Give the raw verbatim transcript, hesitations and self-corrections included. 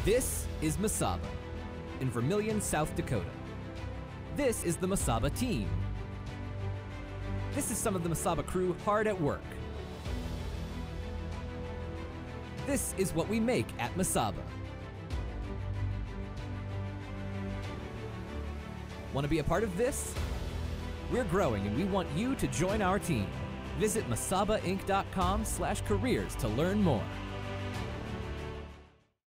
This is Masaba in Vermilion, South Dakota. This is the Masaba team. This is some of the Masaba crew hard at work. This is what we make at Masaba. Want to be a part of this? We're growing and we want you to join our team. Visit masaba inc dot com slash careers to learn more.